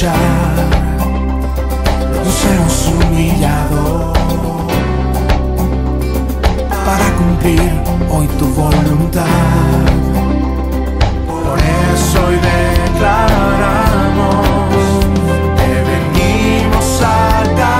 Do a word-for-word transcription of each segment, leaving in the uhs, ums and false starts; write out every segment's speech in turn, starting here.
escuchar los hemos humillado para cumplir hoy tu voluntad. Por eso hoy declaramos, te venimos a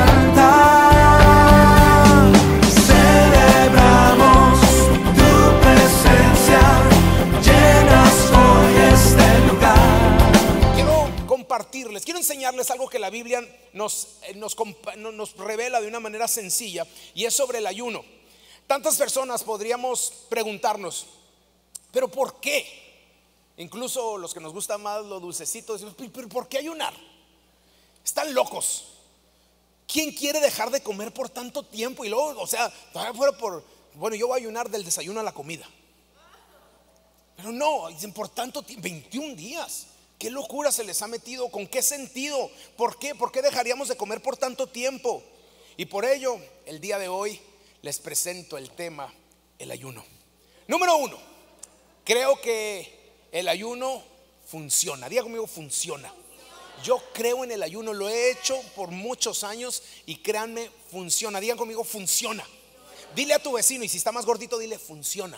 cantar. Celebramos tu presencia, llenas hoy este lugar. Quiero compartirles, quiero enseñarles algo que la Biblia nos, nos, nos revela de una manera sencilla, y es sobre el ayuno. Tantas personas podríamos preguntarnos, ¿pero por qué? Incluso los que nos gustan más los dulcecitos, decimos, ¿pero por qué ayunar? Están locos. ¿Quién quiere dejar de comer por tanto tiempo? Y luego, o sea, todavía fuera por, bueno, yo voy a ayunar del desayuno a la comida. Pero no, dicen por tanto tiempo, veintiún días. ¿Qué locura se les ha metido? ¿Con qué sentido? ¿Por qué? ¿Por qué dejaríamos de comer por tanto tiempo? Y por ello, el día de hoy les presento el tema, el ayuno. Número uno, creo que el ayuno funciona. Diga conmigo, funciona. Yo creo en el ayuno, lo he hecho por muchos años y créanme, funciona. Digan conmigo, funciona. Dile a tu vecino, y si está más gordito, dile, funciona.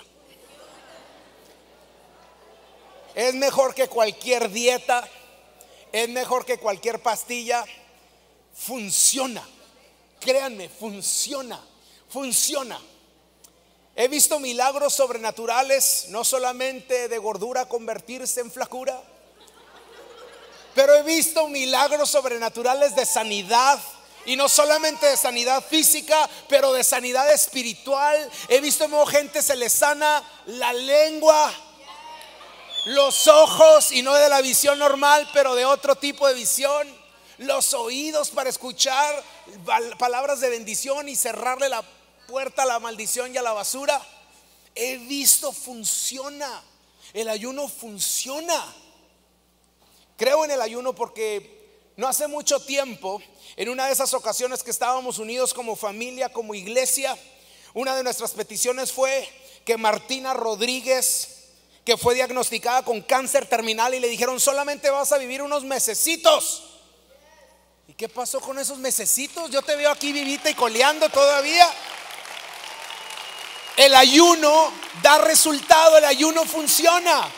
Es mejor que cualquier dieta, es mejor que cualquier pastilla. Funciona. Créanme, funciona. Funciona. He visto milagros sobrenaturales, no solamente de gordura convertirse en flacura, pero he visto milagros sobrenaturales de sanidad, y no solamente de sanidad física, pero de sanidad espiritual. He visto cómo gente se le sana la lengua, los ojos, y no de la visión normal, pero de otro tipo de visión, los oídos para escuchar palabras de bendición y cerrarle la puerta a la maldición y a la basura. He visto, funciona. El ayuno funciona. Creo en el ayuno porque no hace mucho tiempo, en una de esas ocasiones que estábamos unidos como familia, como iglesia, una de nuestras peticiones fue que Martina Rodríguez, que fue diagnosticada con cáncer terminal, y le dijeron, solamente vas a vivir unos mesecitos. ¿Y qué pasó con esos mesecitos? Yo te veo aquí vivita y coleando todavía. El ayuno da resultado, el ayuno funciona.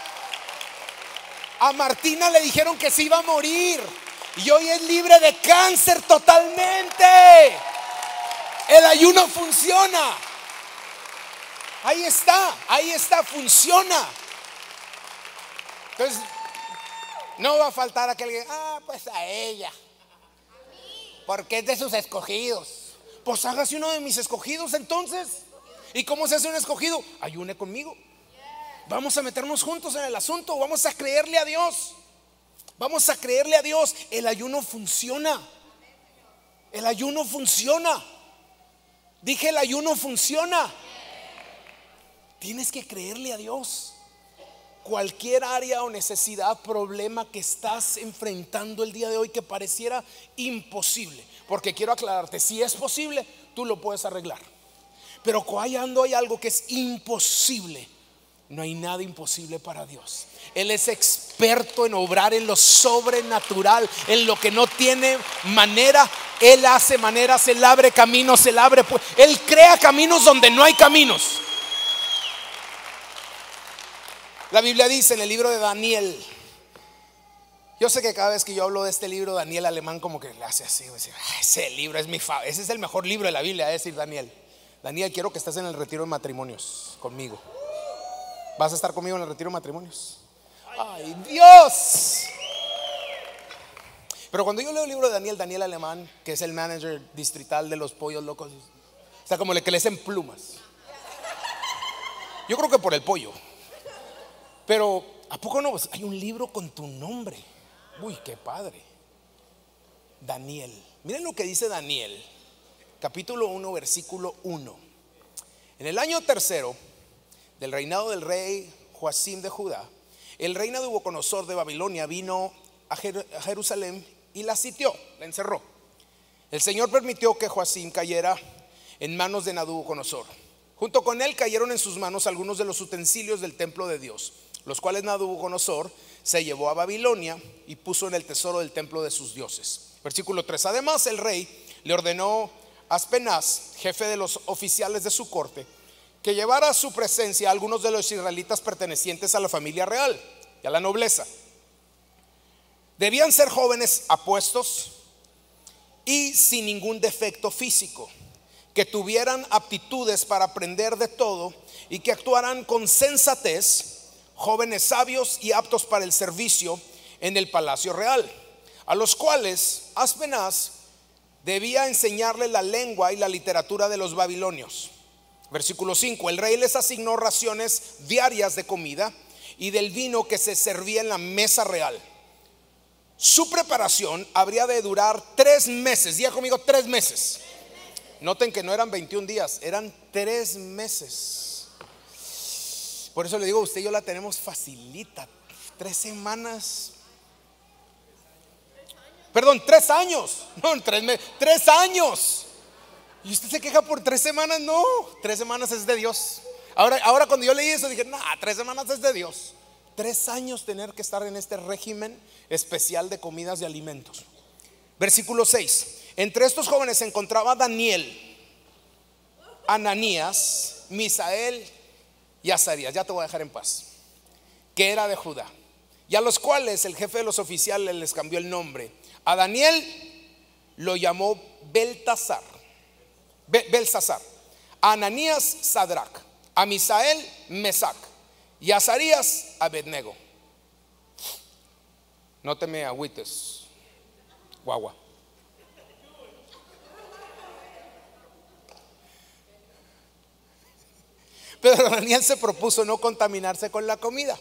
A Martina le dijeron que se iba a morir y hoy es libre de cáncer totalmente. El ayuno funciona. Ahí está, ahí está, funciona. Entonces, no va a faltar aquel que, ah, pues a ella, porque es de sus escogidos. Pues hágase uno de mis escogidos entonces. ¿Y cómo se hace un escogido? Ayune conmigo. Vamos a meternos juntos en el asunto. Vamos a creerle a Dios. Vamos a creerle a Dios. El ayuno funciona. El ayuno funciona. Dije, el ayuno funciona. Tienes que creerle a Dios. Cualquier área o necesidad, problema que estás enfrentando el día de hoy que pareciera imposible, porque quiero aclararte, si es posible, tú lo puedes arreglar. Pero cuando hay algo que es imposible, no hay nada imposible para Dios. Él es experto en obrar en lo sobrenatural, en lo que no tiene manera. Él hace maneras, Él abre caminos, Él abre, Él crea caminos donde no hay caminos. La Biblia dice en el libro de Daniel, yo sé que cada vez que yo hablo de este libro, Daniel Alemán como que le hace así, dice, ese libro es mi favorito, ese es el mejor libro de la Biblia, es decir, Daniel. Daniel, quiero que estés en el retiro de matrimonios conmigo. ¿Vas a estar conmigo en el retiro de matrimonios? ¡Ay, Dios! Pero cuando yo leo el libro de Daniel, Daniel Alemán, que es el manager distrital de los pollos locos, está como le que le hacen plumas. Yo creo que por el pollo. Pero ¿a poco no? Hay un libro con tu nombre. Uy, qué padre. Daniel. Miren lo que dice Daniel, capítulo uno, versículo uno. En el año tercero del reinado del rey Joacim de Judá, el rey Nabucodonosor de Babilonia vino a Jerusalén y la sitió, la encerró. El Señor permitió que Joacim cayera en manos de Nabucodonosor. Junto con él cayeron en sus manos algunos de los utensilios del templo de Dios, los cuales Nabucodonosor se llevó a Babilonia y puso en el tesoro del templo de sus dioses. Versículo tres. Además, el rey le ordenó a Aspenaz, jefe de los oficiales de su corte, que llevara a su presencia a algunos de los israelitas pertenecientes a la familia real y a la nobleza. Debían ser jóvenes apuestos y sin ningún defecto físico, que tuvieran aptitudes para aprender de todo y que actuaran con sensatez, jóvenes sabios y aptos para el servicio en el palacio real, a los cuales Aspenaz debía enseñarle la lengua y la literatura de los babilonios. Versículo cinco. El rey les asignó raciones diarias de comida y del vino que se servía en la mesa real. Su preparación habría de durar tres meses. Diga conmigo, tres meses. Noten que no eran veintiún días, eran tres meses. Por eso le digo, usted y yo la tenemos facilita. Tres semanas. Perdón, tres años. No, tres meses, tres años. Y usted se queja por tres semanas. No, tres semanas es de Dios. Ahora, ahora cuando yo leí eso dije, no, tres semanas es de Dios. Tres años tener que estar en este régimen especial de comidas y alimentos. Versículo seis. Entre estos jóvenes se encontraba Daniel, Ananías, Misael y Azarías. Ya te voy a dejar en paz. Que era de Judá, y a los cuales el jefe de los oficiales les cambió el nombre. A Daniel lo llamó Beltasar, Belsasar, a Ananías Sadrach, a Misael Mesac y a Azarías Abednego. No te me agüites, guagua. Pero Daniel se propuso no contaminarse con la comida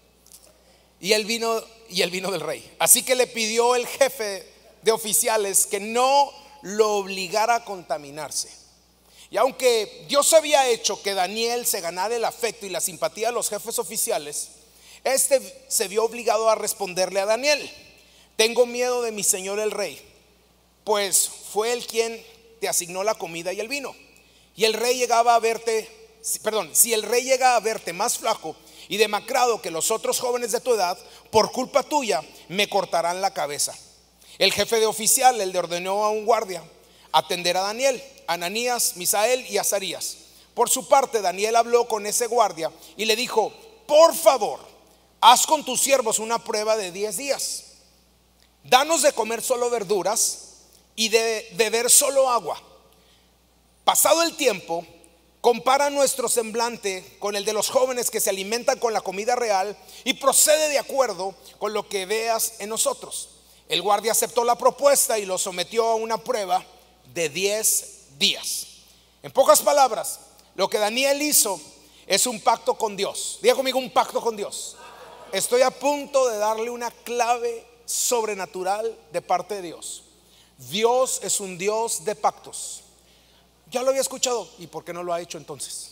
y el vino y el vino del rey. Así que le pidió el jefe de oficiales que no lo obligara a contaminarse. Y aunque Dios había hecho que Daniel se ganara el afecto y la simpatía de los jefes oficiales, este se vio obligado a responderle a Daniel: tengo miedo de mi señor el rey, pues fue él quien te asignó la comida y el vino. Y el rey llegaba a verte, perdón, si el rey llega a verte más flaco y demacrado que los otros jóvenes de tu edad, por culpa tuya me cortarán la cabeza. El jefe de oficiales le ordenó a un guardia atender a Daniel, Ananías, Misael y Azarías. Por su parte, Daniel habló con ese guardia y le dijo: por favor, haz con tus siervos una prueba de diez días. Danos de comer solo verduras y de beber solo agua. Pasado el tiempo, compara nuestro semblante con el de los jóvenes que se alimentan con la comida real y procede de acuerdo con lo que veas en nosotros. El guardia aceptó la propuesta y lo sometió a una prueba de diez días. En pocas palabras, lo que Daniel hizo es un pacto con Dios. Diga conmigo, un pacto con Dios. Estoy a punto de darle una clave sobrenatural de parte de Dios. Dios es un Dios de pactos. Ya lo había escuchado, ¿y por qué no lo ha hecho entonces?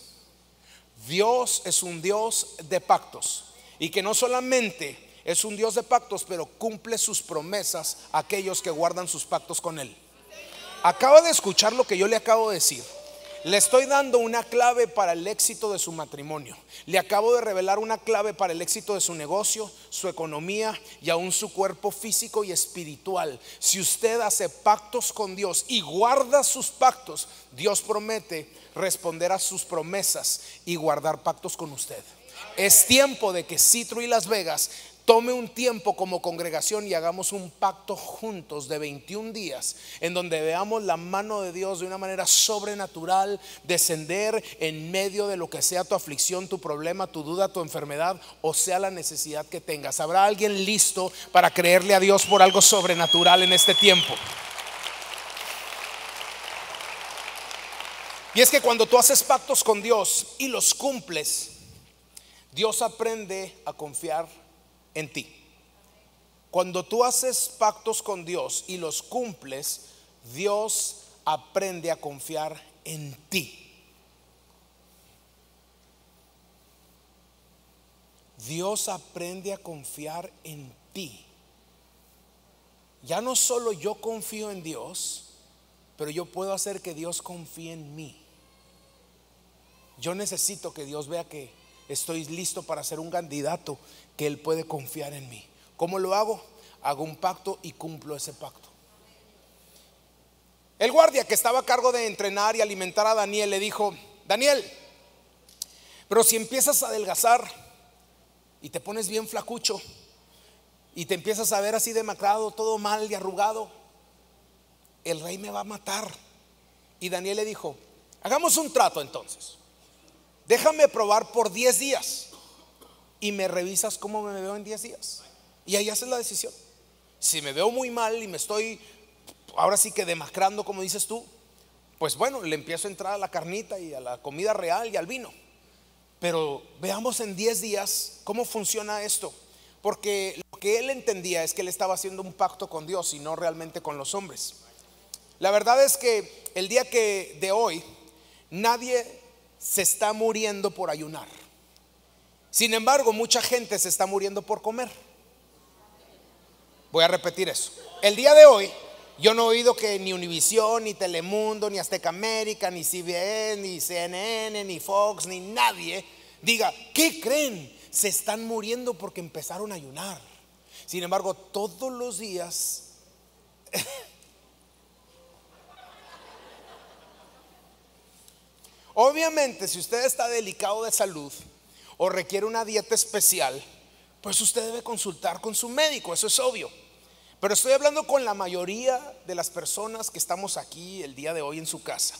Dios es un Dios de pactos, y que no solamente es un Dios de pactos, pero cumple sus promesas a aquellos que guardan sus pactos con Él. Acaba de escuchar lo que yo le acabo de decir. Le estoy dando una clave para el éxito de su matrimonio. Le acabo de revelar una clave para el éxito de su negocio, su economía y aún su cuerpo físico y espiritual. Si usted hace pactos con Dios y guarda sus pactos, Dios promete responder a sus promesas y guardar pactos con usted. Es tiempo de que Citro y Las Vegas tome un tiempo como congregación y hagamos un pacto juntos de veintiún días, en donde veamos la mano de Dios de una manera sobrenatural descender en medio de lo que sea tu aflicción, tu problema, tu duda, tu enfermedad, o sea la necesidad que tengas. ¿Habrá alguien listo para creerle a Dios por algo sobrenatural en este tiempo? Y es que cuando tú haces pactos con Dios y los cumples, Dios aprende a confiar en ti. Cuando tú haces pactos con Dios y los cumples, Dios aprende a confiar en ti. Dios aprende a confiar en ti. Ya no solo yo confío en Dios, pero yo puedo hacer que Dios confíe en mí. Yo necesito que Dios vea que estoy listo para ser un candidato que Él puede confiar en mí. ¿Cómo lo hago? Hago un pacto y cumplo ese pacto. El guardia que estaba a cargo de entrenar y alimentar a Daniel le dijo: Daniel, pero si empiezas a adelgazar y te pones bien flacucho y te empiezas a ver así demacrado, todo mal y arrugado, el rey me va a matar. Y Daniel le dijo: hagamos un trato entonces. Déjame probar por diez días y me revisas cómo me veo en diez días. Y ahí haces la decisión. Si me veo muy mal y me estoy ahora sí que demacrando, como dices tú, pues bueno, le empiezo a entrar a la carnita y a la comida real y al vino. Pero veamos en diez días cómo funciona esto. Porque lo que él entendía es que él estaba haciendo un pacto con Dios y no realmente con los hombres. La verdad es que el día que de hoy nadie se está muriendo por ayunar. Sin embargo, mucha gente se está muriendo por comer. Voy a repetir eso. El día de hoy yo no he oído que ni Univisión, ni Telemundo, ni Azteca América, ni C B S, ni C N N, ni Fox, ni nadie diga: ¿qué creen? Se están muriendo porque empezaron a ayunar. Sin embargo, todos los días obviamente, si usted está delicado de salud o requiere una dieta especial, pues usted debe consultar con su médico, eso es obvio. Pero estoy hablando con la mayoría de las personas que estamos aquí el día de hoy en su casa,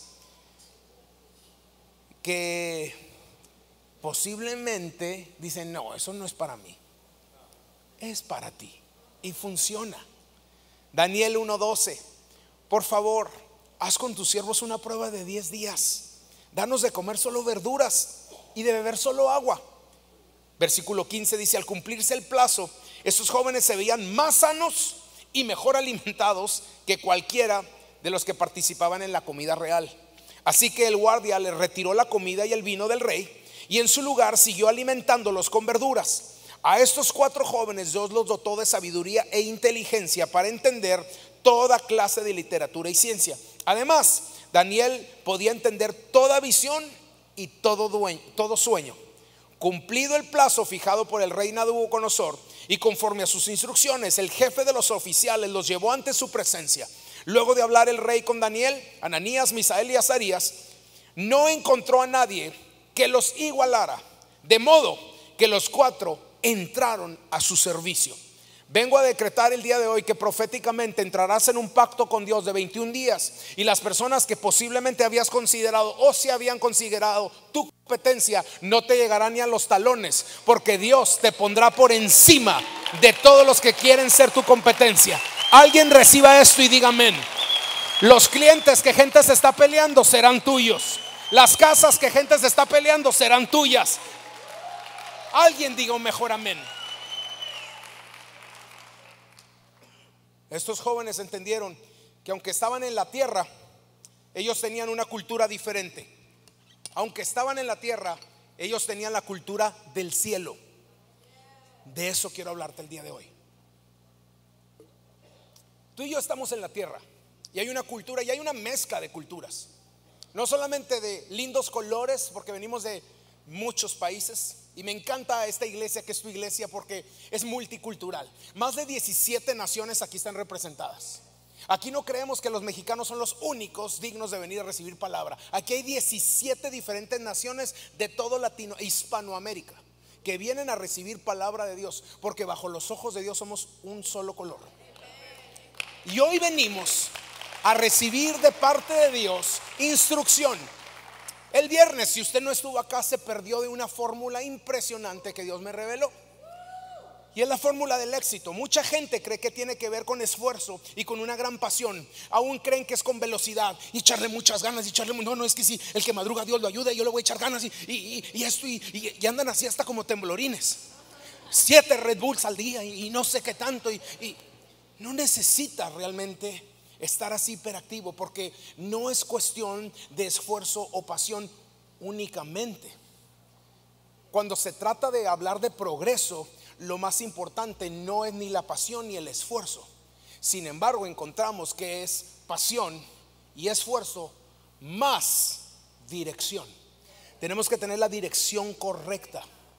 que posiblemente dicen: no, eso no es para mí, es para ti. Y funciona. Daniel uno doce: por favor, haz con tus siervos una prueba de diez días. Danos de comer solo verduras y de beber solo agua. Versículo quince dice: al cumplirse el plazo, estos jóvenes se veían más sanos y mejor alimentados que cualquiera de los que participaban en la comida real. Así que el guardia les retiró la comida y el vino del rey, y en su lugar siguió alimentándolos con verduras. A estos cuatro jóvenes Dios los dotó de sabiduría e inteligencia para entender toda clase de literatura y ciencia. Además, Daniel podía entender toda visión y todo, dueño, todo sueño. Cumplido el plazo fijado por el rey Nabucodonosor y conforme a sus instrucciones, el jefe de los oficiales los llevó ante su presencia. Luego de hablar el rey con Daniel, Ananías, Misael y Azarías, no encontró a nadie que los igualara, de modo que los cuatro entraron a su servicio. Vengo a decretar el día de hoy que proféticamente entrarás en un pacto con Dios de veintiún días, y las personas que posiblemente habías considerado o se habían considerado tu competencia no te llegarán ni a los talones, porque Dios te pondrá por encima de todos los que quieren ser tu competencia. Alguien reciba esto y diga amén. Los clientes que gente se está peleando serán tuyos. Las casas que gente se está peleando serán tuyas. Alguien diga un mejor amén. Estos jóvenes entendieron que aunque estaban en la tierra, ellos tenían una cultura diferente. Aunque estaban en la tierra, ellos tenían la cultura del cielo. De eso quiero hablarte el día de hoy. Tú y yo estamos en la tierra y hay una cultura y hay una mezcla de culturas. No solamente de lindos colores, porque venimos de muchos países. Y me encanta esta iglesia, que es tu iglesia, porque es multicultural. Más de diecisiete naciones aquí están representadas. Aquí no creemos que los mexicanos son los únicos dignos de venir a recibir palabra. Aquí hay diecisiete diferentes naciones de todo Latino, Hispanoamérica, que vienen a recibir palabra de Dios, porque bajo los ojos de Dios somos un solo color. Y hoy venimos a recibir de parte de Dios instrucción. El viernes, si usted no estuvo acá, se perdió de una fórmula impresionante que Dios me reveló. Y es la fórmula del éxito. Mucha gente cree que tiene que ver con esfuerzo y con una gran pasión. Aún creen que es con velocidad y echarle muchas ganas y echarle, no, no, es que si el que madruga Dios lo ayuda, y yo le voy a echar ganas y, y, y esto y, y, y andan así hasta como temblorines. Siete Red Bulls al día y, y no sé qué tanto y, y no necesita realmente estar así hiperactivo, porque no es cuestión de esfuerzo o pasión únicamente. Cuando se trata de hablar de progreso, lo más importante no es ni la pasión ni el esfuerzo. Sin embargo, encontramos que es pasión y esfuerzo más dirección. Tenemos que tener la dirección correcta.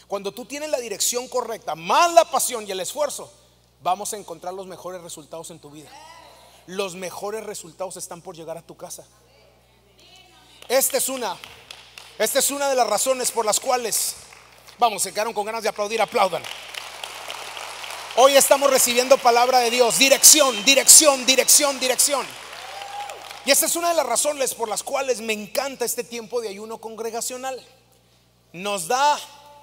Cuando tú tienes la dirección correcta, más la pasión y el esfuerzo, vamos a encontrar los mejores resultados en tu vida. Los mejores resultados están por llegar a tu casa. Esta es una Esta es una de las razones por las cuales, vamos, se quedaron con ganas de aplaudir, aplaudan. Hoy estamos recibiendo palabra de Dios, dirección, dirección, dirección, dirección. Y esta es una de las razones por las cuales me encanta este tiempo de ayuno congregacional. Nos da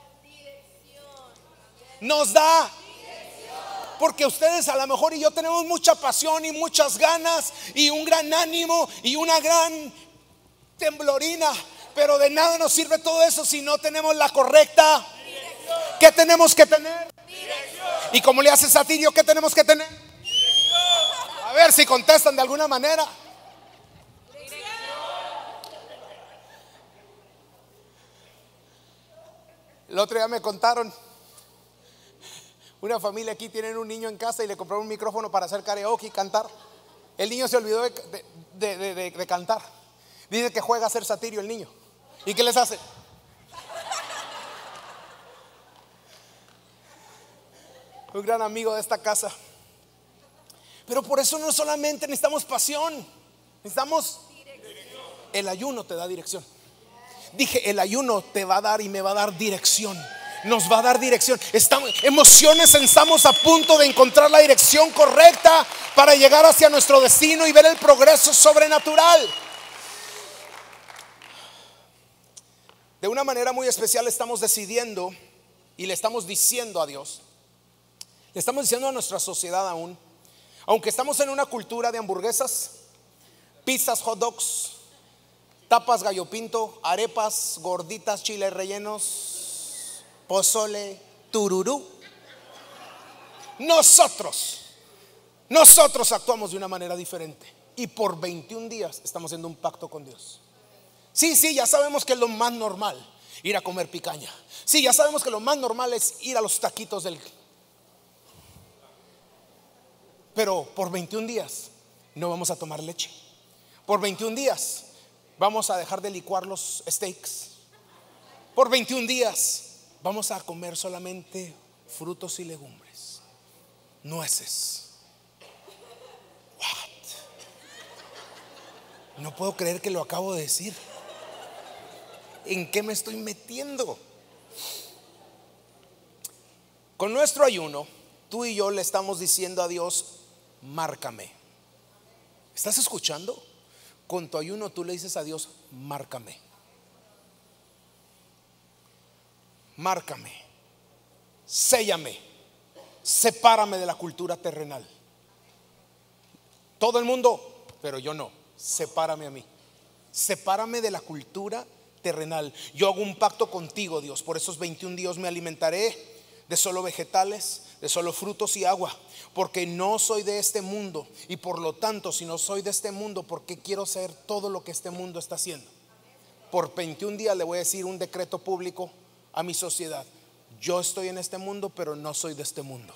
Nos da Porque ustedes a lo mejor y yo tenemos mucha pasión y muchas ganas y un gran ánimo y una gran temblorina, pero de nada nos sirve todo eso si no tenemos la correcta. ¿Qué tenemos que tener? Y como le hace Satirio, ¿qué tenemos que tener? A ver si contestan de alguna manera. El otro día me contaron, una familia aquí tienen un niño en casa y le compraron un micrófono para hacer karaoke y cantar. El niño se olvidó de, de, de, de, de cantar. Dice que juega a ser Satirio el niño. ¿Y qué les hace? Un gran amigo de esta casa. Pero por eso no solamente necesitamos pasión, necesitamos dirección. El ayuno te da dirección. Dije, el ayuno te va a dar y me va a dar dirección. Nos va a dar dirección. Estamos, emociones, estamos a punto de encontrar la dirección correcta para llegar hacia nuestro destino y ver el progreso sobrenatural. De una manera muy especial estamos decidiendo y le estamos diciendo a Dios, le estamos diciendo a nuestra sociedad aún, aunque estamos en una cultura de hamburguesas, pizzas, hot dogs, tapas, gallo pinto, arepas, gorditas, chiles rellenos, pozole, tururú. Nosotros, nosotros actuamos de una manera diferente y por veintiún días estamos haciendo un pacto con Dios. Sí, sí, ya sabemos que es lo más normal ir a comer picaña. Sí, ya sabemos que lo más normal es ir a los taquitos del... Pero por veintiún días no vamos a tomar leche. Por veintiún días vamos a dejar de licuar los steaks. Por veintiún días vamos a comer solamente frutos y legumbres, nueces. What? No puedo creer que lo acabo de decir. ¿En qué me estoy metiendo? Con nuestro ayuno, tú y yo le estamos diciendo a Dios, márcame. ¿Estás escuchando? Con tu ayuno tú le dices a Dios, márcame. Márcame, séllame, sepárame de la cultura terrenal. Todo el mundo, pero yo no. Sepárame a mí. Sepárame de la cultura terrenal. Yo hago un pacto contigo, Dios. Por esos veintiún días me alimentaré de solo vegetales, de solo frutos y agua, porque no soy de este mundo. Y por lo tanto, si no soy de este mundo, ¿por qué quiero ser todo lo que este mundo está haciendo? Por veintiún días le voy a decir un decreto público a mi sociedad: yo estoy en este mundo, pero no soy de este mundo.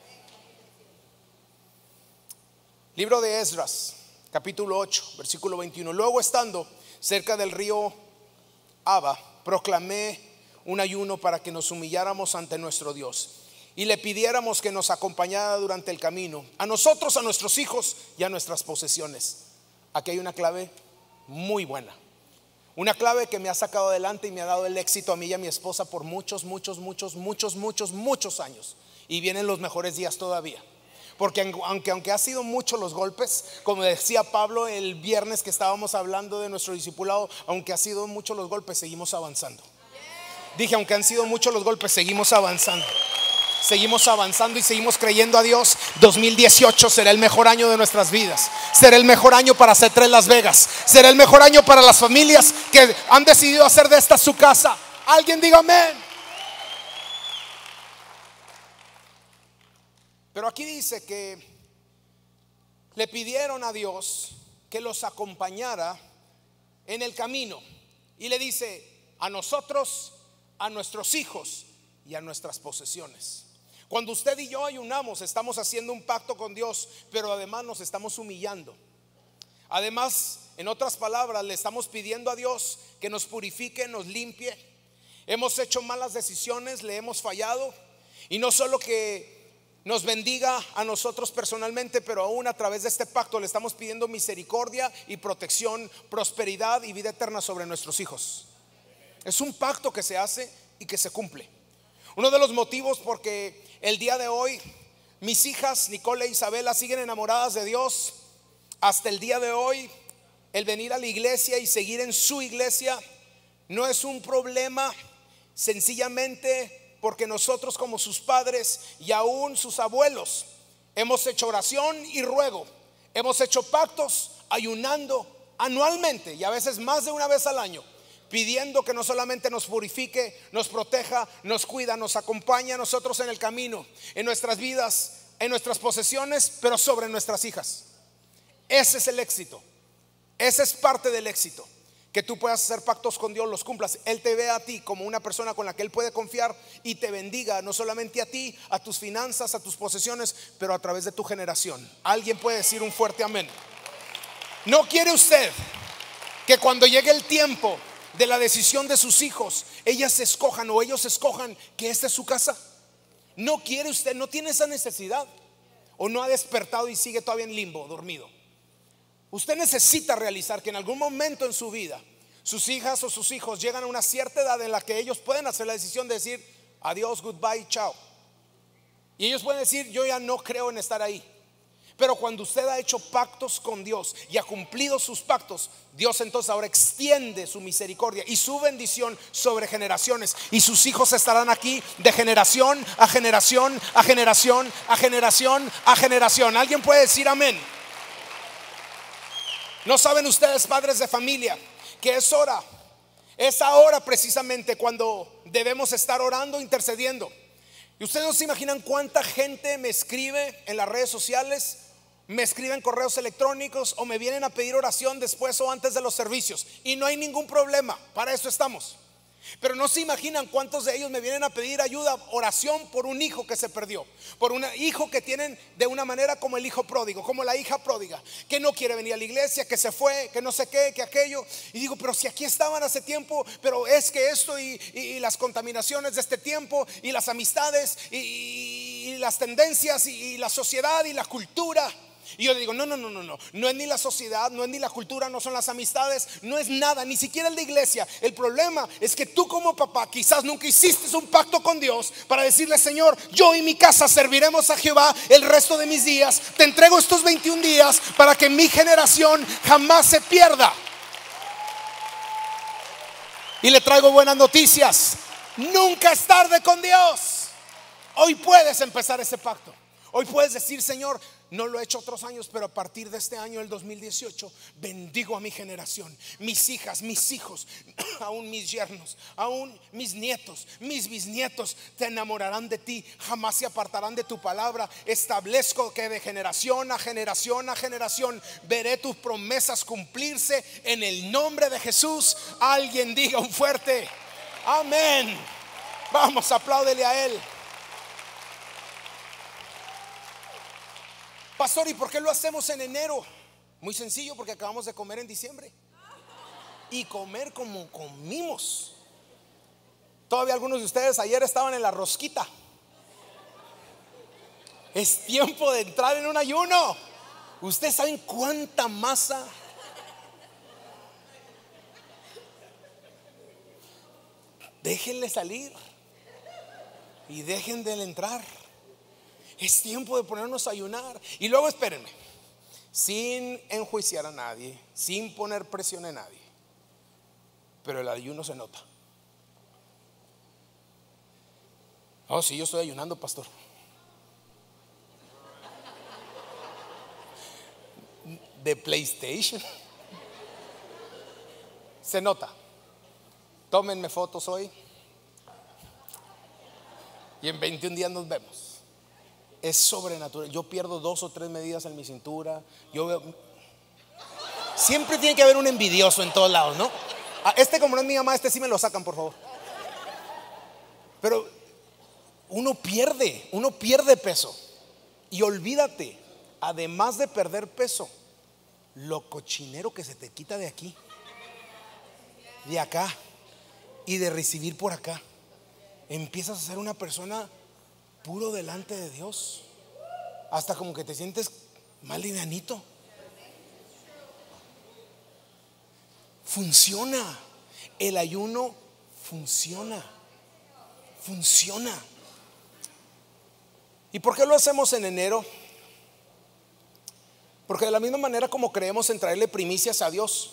Libro de Esdras, capítulo ocho, versículo veintiuno. Luego, estando cerca del río Aba, proclamé un ayuno para que nos humilláramos ante nuestro Dios y le pidiéramos que nos acompañara durante el camino, a nosotros, a nuestros hijos y a nuestras posesiones. Aquí hay una clave muy buena, una clave que me ha sacado adelante y me ha dado el éxito a mí y a mi esposa por muchos, muchos, muchos, muchos, muchos, muchos años. Y vienen los mejores días todavía. Porque aunque, aunque ha sido muchos los golpes, como decía Pablo el viernes que estábamos hablando de nuestro discipulado, aunque ha sido muchos los golpes, seguimos avanzando. Dije, aunque han sido muchos los golpes, seguimos avanzando. Seguimos avanzando y seguimos creyendo a Dios. dos mil dieciocho será el mejor año de nuestras vidas. Será el mejor año para C tres Las Vegas. Será el mejor año para las familias que han decidido hacer de esta su casa. Alguien diga amén. Pero aquí dice que le pidieron a Dios que los acompañara en el camino. Y le dice: a nosotros, a nuestros hijos y a nuestras posesiones. Cuando usted y yo ayunamos, estamos haciendo un pacto con Dios, pero además nos estamos humillando. Además, en otras palabras, le estamos pidiendo a Dios que nos purifique, nos limpie, Hemos hecho malas decisiones, le hemos fallado. Y no solo que nos bendiga a nosotros personalmente, pero aún a través de este pacto le estamos pidiendo misericordia y protección, prosperidad y vida eterna sobre nuestros hijos. Es un pacto que se hace y que se cumple. Uno de los motivos porque el día de hoy mis hijas Nicole e Isabela siguen enamoradas de Dios hasta el día de hoy, el venir a la iglesia y seguir en su iglesia no es un problema, sencillamente porque nosotros como sus padres y aún sus abuelos hemos hecho oración y ruego, hemos hecho pactos ayunando anualmente y a veces más de una vez al año, pidiendo que no solamente nos purifique, nos proteja, nos cuida, nos acompaña a nosotros en el camino, en nuestras vidas, en nuestras posesiones, pero sobre nuestras hijas. Ese es el éxito. Ese es parte del éxito. Que tú puedas hacer pactos con Dios, los cumplas. Él te ve a ti como una persona con la que Él puede confiar y te bendiga, no solamente a ti, a tus finanzas, a tus posesiones, pero a través de tu generación. Alguien puede decir un fuerte amén. ¿No quiere usted que cuando llegue el tiempo de la decisión de sus hijos, ellas escojan o ellos escojan que esta es su casa? ¿No quiere usted, no tiene esa necesidad? ¿O no ha despertado y sigue todavía en limbo, dormido? Usted necesita realizar que en algún momento en su vida sus hijas o sus hijos llegan a una cierta edad en la que ellos pueden hacer la decisión de decir adiós, goodbye, chao. Y ellos pueden decir yo ya no creo en estar ahí. Pero cuando usted ha hecho pactos con Dios y ha cumplido sus pactos, Dios entonces ahora extiende su misericordia y su bendición sobre generaciones. Y sus hijos estarán aquí de generación a generación, a generación, a generación, a generación. ¿Alguien puede decir amén? ¿No saben ustedes, padres de familia, que es hora, es ahora precisamente cuando debemos estar orando, intercediendo? Y ustedes no se imaginan cuánta gente me escribe en las redes sociales, me escriben correos electrónicos o me vienen a pedir oración después o antes de los servicios. Y no hay ningún problema, para eso estamos. Pero no se imaginan cuántos de ellos me vienen a pedir ayuda, oración por un hijo que se perdió, por un hijo que tienen de una manera como el hijo pródigo, como la hija pródiga, que no quiere venir a la iglesia, que se fue, que no sé qué, que aquello. Y digo, pero si aquí estaban hace tiempo, pero es que esto y, y, y las contaminaciones de este tiempo y las amistades y, y, y las tendencias y, y la sociedad y la cultura. Y yo le digo, no, no, no, no, no, no es ni la sociedad, no es ni la cultura, no son las amistades, no es nada, ni siquiera el de iglesia. El problema es que tú como papá quizás nunca hiciste un pacto con Dios para decirle, Señor, yo y mi casa serviremos a Jehová el resto de mis días. Te entrego estos veintiún días para que mi generación jamás se pierda. Y le traigo buenas noticias. Nunca es tarde con Dios. Hoy puedes empezar ese pacto. Hoy puedes decir, Señor, no lo he hecho otros años, pero a partir de este año, el dos mil dieciocho, bendigo a mi generación, mis hijas, mis hijos, aún mis yernos, aún mis nietos, mis bisnietos te enamorarán de ti, jamás se apartarán de tu palabra. Establezco que de generación a generación a generación veré tus promesas cumplirse en el nombre de Jesús. Alguien diga un fuerte amén. Vamos, apláudele a Él. Pastor, ¿y por qué lo hacemos en enero? Muy sencillo, porque acabamos de comer en diciembre. Y comer como comimos. Todavía algunos de ustedes ayer estaban en la rosquita. Es tiempo de entrar en un ayuno. ¿Ustedes saben cuánta masa? Déjenle salir y dejen de entrar. Es tiempo de ponernos a ayunar. Y luego espérenme, sin enjuiciar a nadie, sin poner presión en nadie, pero el ayuno se nota. Oh, sí, yo estoy ayunando, pastor. De PlayStation. Se nota. Tómenme fotos hoy y en veintiún días nos vemos. Es sobrenatural. Yo pierdo dos o tres medidas en mi cintura. Yo veo. Siempre tiene que haber un envidioso en todos lados, ¿no? Este, como no es mi mamá, este sí me lo sacan, por favor. Pero uno pierde, uno pierde peso. Y olvídate, además de perder peso, lo cochinero que se te quita de aquí, de acá. y de recibir por acá. Empiezas a ser una persona puro delante de Dios. Hasta como que te sientes mal livianito. Funciona. El ayuno funciona. Funciona. ¿Y por qué lo hacemos en enero? Porque de la misma manera como creemos en traerle primicias a Dios,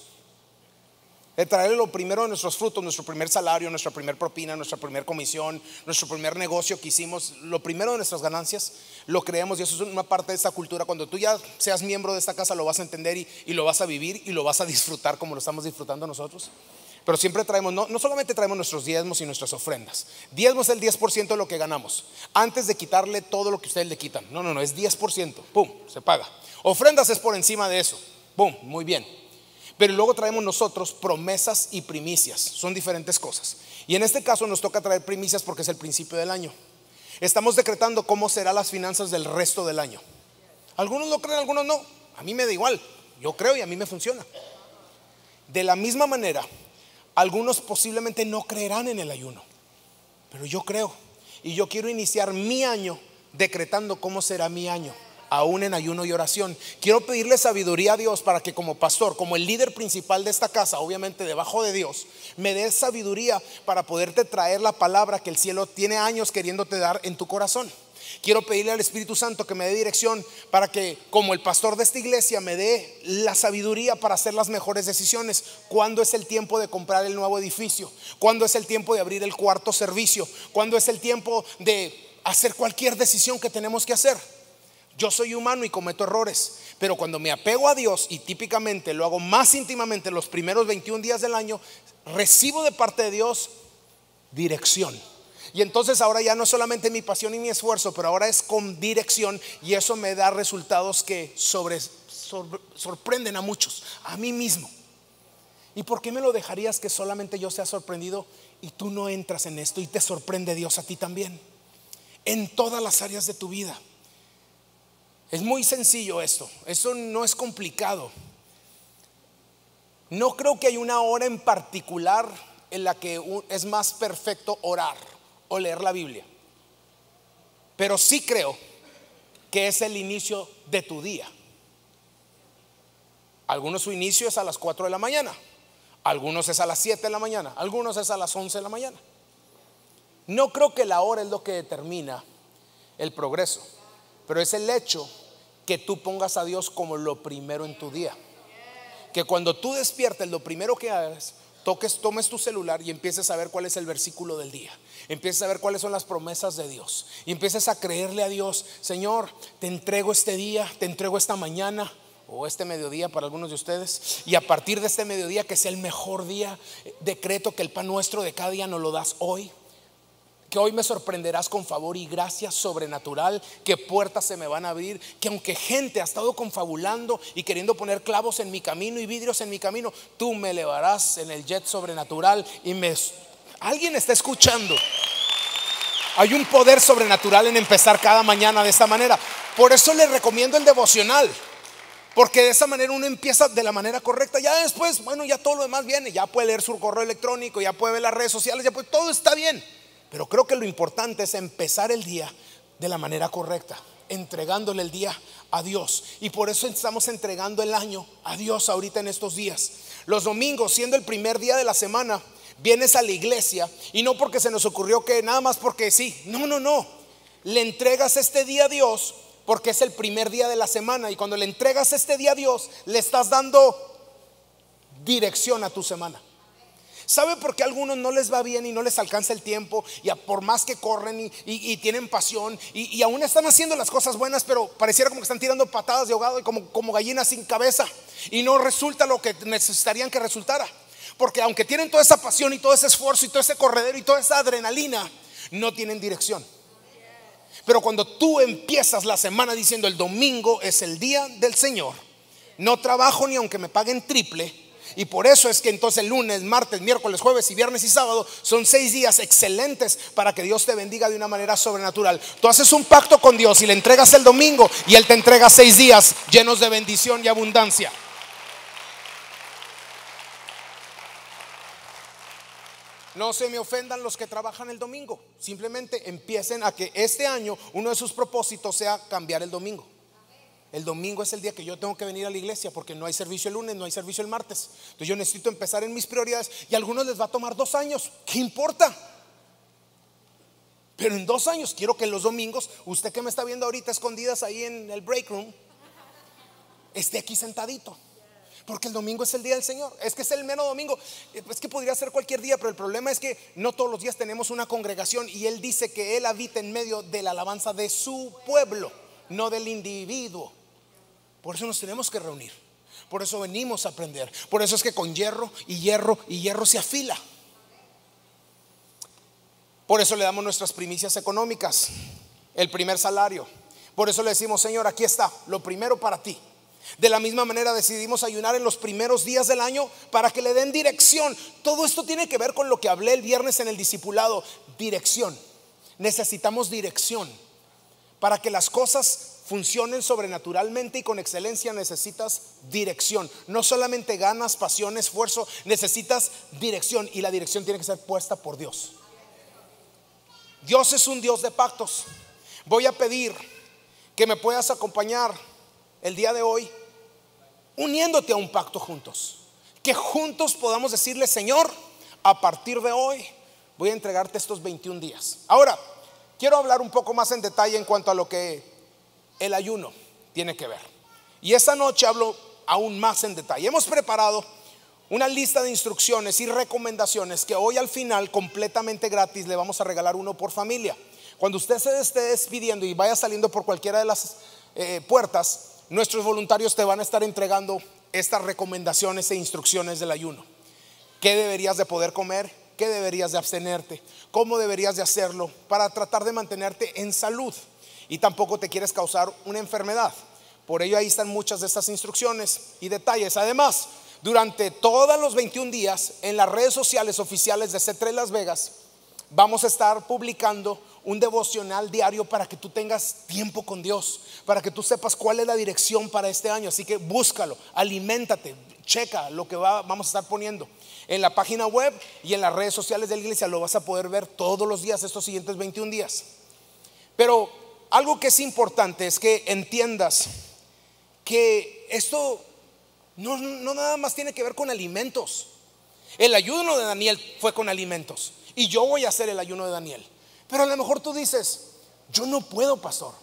de traerle lo primero de nuestros frutos, nuestro primer salario, nuestra primer propina, nuestra primer comisión, nuestro primer negocio que hicimos, lo primero de nuestras ganancias, lo creemos, y eso es una parte de esta cultura. Cuando tú ya seas miembro de esta casa lo vas a entender y, y lo vas a vivir y lo vas a disfrutar como lo estamos disfrutando nosotros. Pero siempre traemos, no, no solamente traemos nuestros diezmos y nuestras ofrendas. Diezmo es el diez por ciento de lo que ganamos, antes de quitarle todo lo que ustedes le quitan. No, no, no, es diez por ciento, pum, se paga. Ofrendas es por encima de eso, pum, muy bien. Pero luego traemos nosotros promesas y primicias, son diferentes cosas. Y en este caso nos toca traer primicias porque es el principio del año. Estamos decretando cómo serán las finanzas del resto del año. Algunos lo creen, algunos no. A mí me da igual, yo creo y a mí me funciona. De la misma manera, algunos posiblemente no creerán en el ayuno, pero yo creo. Y yo quiero iniciar mi año decretando cómo será mi año, aún en ayuno y oración. Quiero pedirle sabiduría a Dios para que como pastor, como el líder principal de esta casa, obviamente debajo de Dios, me dé sabiduría para poderte traer la palabra que el cielo tiene años queriéndote dar en tu corazón. Quiero pedirle al Espíritu Santo que me dé dirección para que como el pastor de esta iglesia me dé la sabiduría para hacer las mejores decisiones. ¿Cuándo es el tiempo de comprar el nuevo edificio? ¿Cuándo es el tiempo de abrir el cuarto servicio? ¿Cuándo es el tiempo de hacer cualquier decisión que tenemos que hacer? Yo soy humano y cometo errores, pero cuando me apego a Dios, y típicamente lo hago más íntimamente los primeros veintiún días del año, recibo de parte de Dios dirección. Y entonces ahora ya no solamente mi pasión y mi esfuerzo, pero ahora es con dirección, y eso me da resultados que sobre, sobre, sorprenden a muchos, a mí mismo. ¿Y por qué me lo dejarías que solamente yo sea sorprendido y tú no entras en esto y te sorprende Dios a ti también? En todas las áreas de tu vida. Es muy sencillo esto, eso no es complicado. No creo que hay una hora en particular en la que es más perfecto orar o leer la Biblia, pero sí creo que es el inicio de tu día. Algunos su inicio es a las cuatro de la mañana, algunos es a las siete de la mañana, algunos es a las once de la mañana. No creo que la hora es lo que determina el progreso, pero es el hecho que tú pongas a Dios como lo primero en tu día. Que cuando tú despiertes, lo primero que hagas, toques, tomes tu celular y empieces a ver cuál es el versículo del día. Empieces a ver cuáles son las promesas de Dios y empieces a creerle a Dios. Señor, te entrego este día, te entrego esta mañana o este mediodía para algunos de ustedes, y a partir de este mediodía que sea el mejor día, decreto que el pan nuestro de cada día nos lo das hoy. Que hoy me sorprenderás con favor y gracia sobrenatural, que puertas se me van a abrir, que aunque gente ha estado confabulando y queriendo poner clavos en mi camino y vidrios en mi camino, tú me elevarás en el jet sobrenatural y me... ¿Alguien está escuchando? Hay un poder sobrenatural en empezar cada mañana de esta manera. Por eso les recomiendo el devocional, porque de esa manera uno empieza de la manera correcta. Ya después, bueno, ya todo lo demás viene, ya puede leer su correo electrónico, ya puede ver las redes sociales, ya puede, todo está bien. Pero creo que lo importante es empezar el día de la manera correcta, entregándole el día a Dios. Y por eso estamos entregando el año a Dios ahorita en estos días. Los domingos, siendo el primer día de la semana, vienes a la iglesia, y no porque se nos ocurrió que nada más porque sí. No, no, no. Le entregas este día a Dios porque es el primer día de la semana. Y cuando le entregas este día a Dios, le estás dando dirección a tu semana. ¿Sabe por qué a algunos no les va bien y no les alcanza el tiempo? Y a por más que corren y, y, y tienen pasión y, y aún están haciendo las cosas buenas, pero pareciera como que están tirando patadas de ahogado y como, como gallinas sin cabeza, y no resulta lo que necesitarían que resultara. Porque aunque tienen toda esa pasión y todo ese esfuerzo y todo ese corredero y toda esa adrenalina, no tienen dirección. Pero cuando tú empiezas la semana diciendo el domingo es el día del Señor, no trabajo ni aunque me paguen triple. Y por eso es que entonces el lunes, martes, miércoles, jueves y viernes y sábado son seis días excelentes para que Dios te bendiga de una manera sobrenatural. Tú haces un pacto con Dios y le entregas el domingo, y Él te entrega seis días llenos de bendición y abundancia. No se me ofendan los que trabajan el domingo. Simplemente empiecen a que este año uno de sus propósitos sea cambiar el domingo. El domingo es el día que yo tengo que venir a la iglesia porque no hay servicio el lunes, no hay servicio el martes. Entonces yo necesito empezar en mis prioridades y a algunos les va a tomar dos años. ¿Qué importa? Pero en dos años quiero que los domingos, usted que me está viendo ahorita escondidas ahí en el break room, esté aquí sentadito. Porque el domingo es el día del Señor. Es que es el mero domingo. Es que podría ser cualquier día, pero el problema es que no todos los días tenemos una congregación. Y Él dice que Él habita en medio de la alabanza de su pueblo, no del individuo. Por eso nos tenemos que reunir. Por eso venimos a aprender. Por eso es que con hierro y hierro y hierro se afila. Por eso le damos nuestras primicias económicas, el primer salario. Por eso le decimos: Señor, aquí está, lo primero para ti. De la misma manera decidimos ayunar en los primeros días del año para que le den dirección. Todo esto tiene que ver con lo que hablé el viernes en el discipulado. Dirección. Necesitamos dirección. Para que las cosas funcionen sobrenaturalmente y con excelencia necesitas dirección. No solamente ganas, pasión, esfuerzo, necesitas dirección. Y la dirección tiene que ser puesta por Dios. Dios es un Dios de pactos. Voy a pedir que me puedas acompañar el día de hoy uniéndote a un pacto juntos. Que juntos podamos decirle: Señor, a partir de hoy voy a entregarte estos veintiún días. Ahora quiero hablar un poco más en detalle en cuanto a lo que el ayuno tiene que ver. Y esta noche hablo aún más en detalle. Hemos preparado una lista de instrucciones y recomendaciones que hoy al final, completamente gratis, le vamos a regalar uno por familia. Cuando usted se esté despidiendo y vaya saliendo por cualquiera de las eh, puertas, nuestros voluntarios te van a estar entregando estas recomendaciones e instrucciones del ayuno. ¿Qué deberías de poder comer? ¿Qué deberías de abstenerte? ¿Cómo deberías de hacerlo para tratar de mantenerte en salud? Y tampoco te quieres causar una enfermedad. Por ello ahí están muchas de estas instrucciones y detalles. Además, durante todos los veintiún días en las redes sociales oficiales de C tres Las Vegas vamos a estar publicando un devocional diario para que tú tengas tiempo con Dios, para que tú sepas cuál es la dirección para este año. Así que búscalo, aliméntate, checa lo que va, vamos a estar poniendo en la página web y en las redes sociales de la iglesia. Lo vas a poder ver todos los días estos siguientes veintiún días. Pero algo que es importante es que entiendas que esto no, no nada más tiene que ver con alimentos. El ayuno de Daniel fue con alimentos y yo voy a hacer el ayuno de Daniel. Pero a lo mejor tú dices: yo no puedo, pastor,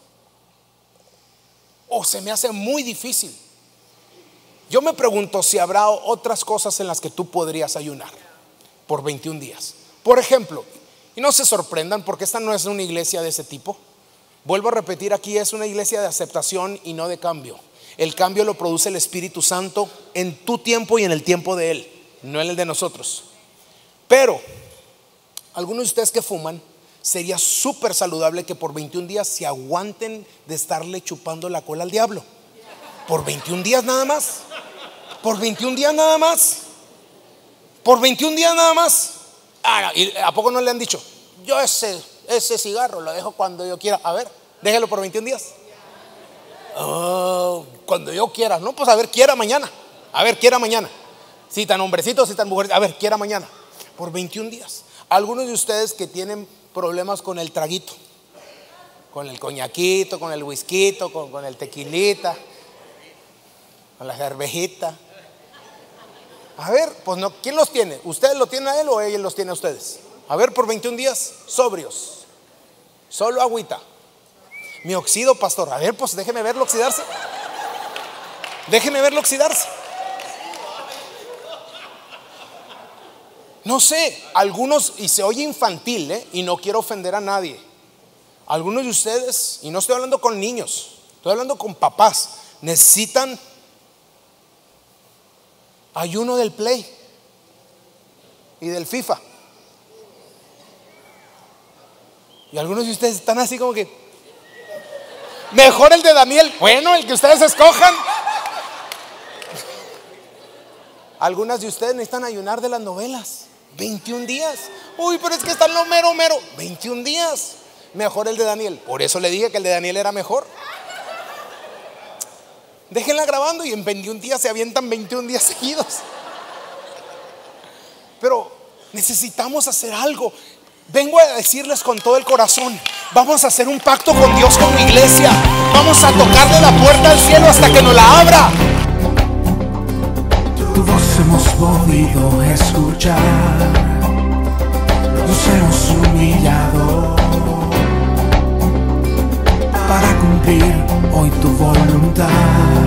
o se me hace muy difícil. Yo me pregunto si habrá otras cosas en las que tú podrías ayunar por veintiún días. Por ejemplo, y no se sorprendan porque esta no es una iglesia de ese tipo. Vuelvo a repetir, aquí es una iglesia de aceptación y no de cambio. El cambio lo produce el Espíritu Santo en tu tiempo y en el tiempo de Él, no en el de nosotros. Pero algunos de ustedes que fuman, sería súper saludable que por veintiún días se aguanten de estarle chupando la cola al diablo. Por veintiún días nada más. Por veintiún días nada más. Por veintiún días nada más. Ah, no, ¿y a poco no le han dicho: yo ese, ese cigarro lo dejo cuando yo quiera? A ver, déjelo por veintiún días. Oh, cuando yo quiera. No, pues a ver, quiera mañana. A ver, quiera mañana. Si tan hombrecito, si tan mujer, a ver, quiera mañana. Por veintiún días. Algunos de ustedes que tienen problemas con el traguito, con el coñaquito, con el whisky, con, con el tequilita, con la cervejita. A ver, pues no, ¿quién los tiene? ¿Ustedes lo tienen a él o él los tiene a ustedes? A ver, por veintiún días sobrios, solo agüita. Mi oxido, pastor. A ver, pues déjeme verlo oxidarse. Déjeme verlo oxidarse. No sé, algunos, y se oye infantil, ¿eh? Y no quiero ofender a nadie. Algunos de ustedes, y no estoy hablando con niños, estoy hablando con papás, necesitan ayuno del Play y del FIFA. Y algunos de ustedes están así como que: mejor el de Daniel. Bueno, el que ustedes escojan. Algunas de ustedes necesitan ayunar de las novelas. veintiún días. Uy, pero es que están lo mero mero. veintiún días. Mejor el de Daniel. Por eso le dije que el de Daniel era mejor. Déjenla grabando y en veintiún días se avientan veintiún días seguidos. Pero Necesitamos hacer algo. Vengo a decirles con todo el corazón, vamos a hacer un pacto con Dios como iglesia. Vamos a tocarle la puerta al cielo hasta que nos la abra. Tu voz hemos podido escuchar, nos hemos humillado para cumplir hoy tu voluntad.